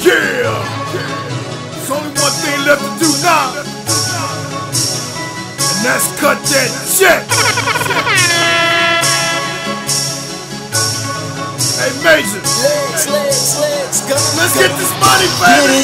Yeah! There's only one thing left to do now, and that's cut that check. Hey, Major. Let's get this money, baby.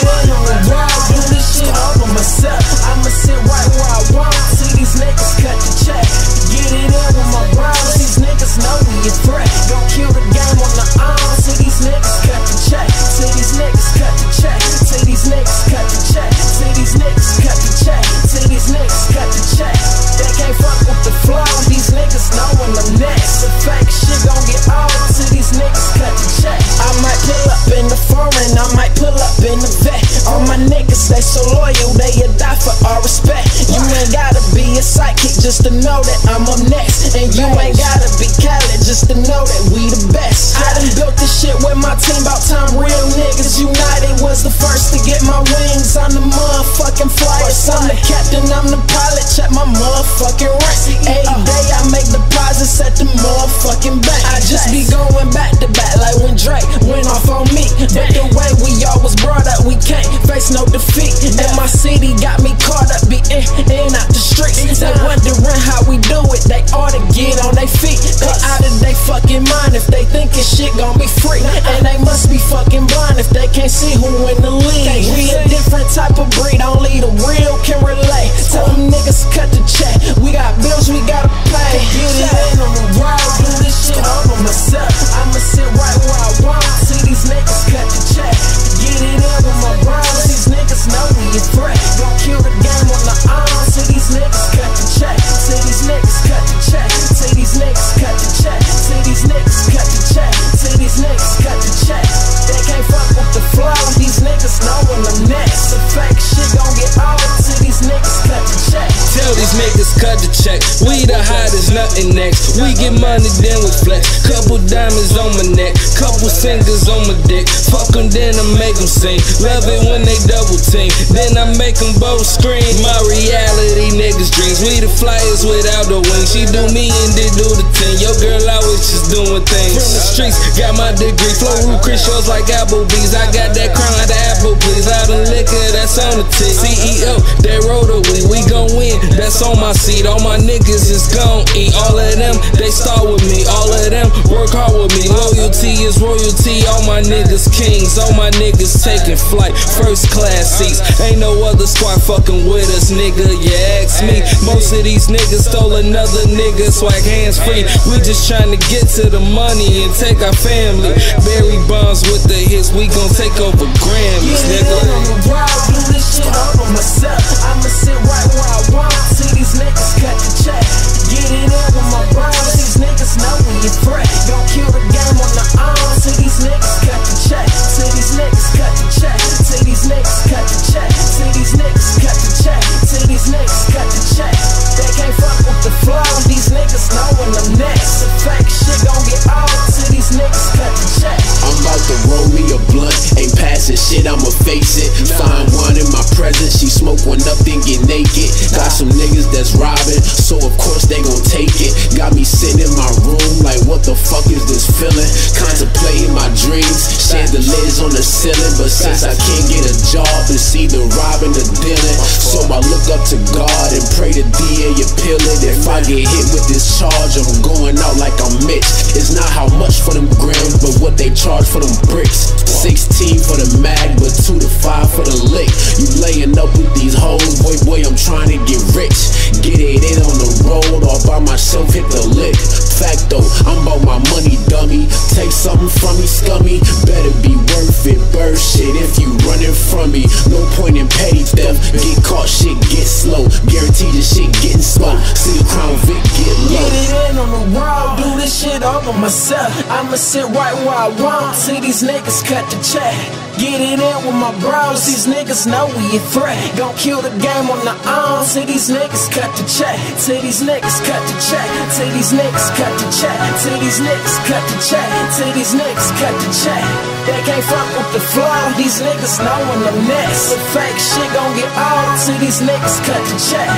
Do this shit all by myself. I'ma sit right where I want. See these niggas cut the check. Get it in with my bros. These niggas know we a threat. Don't kill the game on the arm. See these niggas cut the check. See these niggas cut the check. See these niggas cut the check. See these niggas cut the check. See these niggas cut the check. They can't fuck with the flow. These niggas know when I'm next. The fake shit gon' get old. See these niggas cut the check. I might pull up in the foreign. I might pull up in the vet. All my niggas, they so loyal, they'll die for our respect. You ain't gotta be a sidekick just to know that I'm up next. And you ain't gotta be Khaled just to know that we the best. I done built this shit with my team, about time real niggas united. Was the first to get my wings on the motherfucking flyers. I'm the captain, I'm the pilot, check my motherfucking rank. Every day I make deposits at the motherfucking bank. I just be going back to back like when Drake went off on me. But the way we all was brought up, we can't face no defeat. And my city got me caught up, be in out the streets. They wondering how we do it, they ought to get on their feet. They out of they fucking mind if they think this shit gon' be free. And they must be fucking blind if they can't see who in the league. We a different type of breed, only the real can relate. Tell them niggas cut the check, we got bills we gotta pay. Get it in on the road, do this shit all by myself. I'ma sit right where I want, see these niggas cut the check. Get it in with my bros, these niggas know we a threat. Don't kill the game on the arm, see these niggas cut the check. See these niggas cut the check. See these niggas cut the check. See these niggas cut the check. See these niggas cut the check. They can't fuck with the flow, these niggas know when I'm next. The fake shit gon' get old, see these niggas cut the check. Tell these niggas cut the check, we the hottest, nothing next. We get money then we flex, couple diamonds on my neck, couple singers on my dick. Fuck them then I make them sing, love it when they double team. Then I make them both scream, my reality niggas dreams. We the flyers without the wings, she do me and they do the thing. Your girl always just doing things. From the streets, got my degree, flow root Chris shows like Applebee's. I got that crown like the apple please, out of liquor that's on the tee. CEO, that rotary, we gon' win, that's on my seat. All my niggas is gon' eat, all of them, they start with me. All of them work hard with me, loyalty is royalty. All my niggas kings, all my niggas taking flight, first class seats. Ain't no other squad fucking with us, nigga, you ask me. Most of these niggas stole another nigga, swag hands free. We just tryna get to the money and take our family. Barry Bonds with the hits, we gon' take over Grammys, nigga. On the road, do this shit all by myself. I'ma sit right where I want. See these niggas cut the check. Get it in with my bros. These niggas know we a threat. Don't kill the game on the arm. See these niggas cut the check. See these niggas cut the check. See these niggas cut the check. See these niggas cut the check. See these niggas cut the check. They can't fuck with the flow. These niggas know when I'm next. The fake shit gon' get old. See these niggas cut the check. I'm about to roll me a blunt, ain't passing shit, I'ma face it. Find one in my presence, she smoke one up then get naked. Got some niggas that's robbing, so of course they gon' take it. Got me sitting in my room like what the fuck is this feeling? Contemplating my dreams, chandeliers on the ceiling. But since I can't get a job, it's either robbing or dealing. So I look up to God and pray the DA appeal it. If I get hit with this charge, I'm going out like I'm Mitch. It's not how much for them grams, but what they charge for them bricks. 16 for the mag, but 2 to 5 for the lick. You laying up with these hoes, boy, I'm trying to get rich. Get it in on the road, all by myself, hit the lick. Facto, I'm about my money, dummy. Take something from me, scummy. Better be worth it, bird shit, if you running from me. No point in petty theft, get caught, shit get slow. Guaranteed this shit getting slow. See the Crown Vic get low. Get it in on the road, do this shit all by myself. I'ma sit right where I want. See these niggas cut the check. Get it in with my bros, these niggas know we a threat. Don't kill the game on the arm. See these niggas cut the check. See these niggas cut the check. See these niggas cut the check. See these niggas cut the check. See these niggas cut the check. They can't fuck with the flow. These niggas know when I'm next. The fake shit gon' get old. See these niggas cut the check.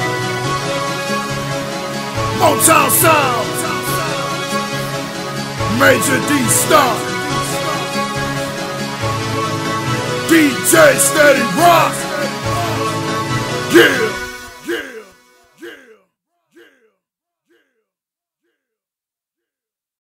Motown Sound, Major D Star, Stay steady, rock. Yeah.